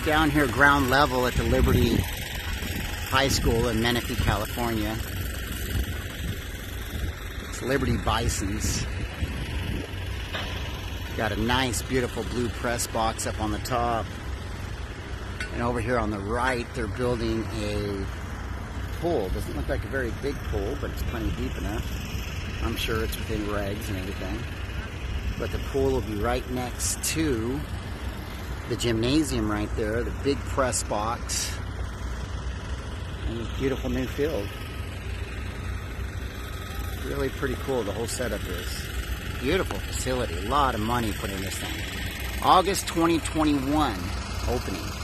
down here ground level at the Liberty High School in Menifee, California. It's Liberty Bisons. Got a nice, beautiful blue press box up on the top. And over here on the right, they're building a pool. Doesn't look like a very big pool, but it's plenty deep enough. I'm sure it's within regs and everything. But the pool will be right next to the gymnasium right there, the big press box, and this beautiful new field. Really pretty cool, the whole setup is. Beautiful facility, a lot of money put in this thing. August 2021 opening.